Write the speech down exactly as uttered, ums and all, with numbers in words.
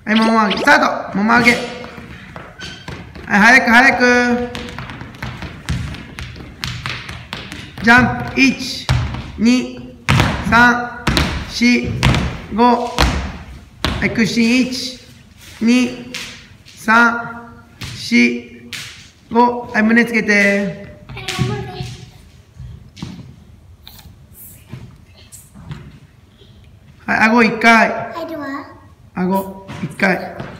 はい、もも上げ。スタート。もも上げ。はい、早く早く。ジャンプ。いち、に、さん、よん、ご。はい、屈伸。いち、に、さん、よん、ご。はい、胸つけて。はい、顎いっかい。顎いっかい。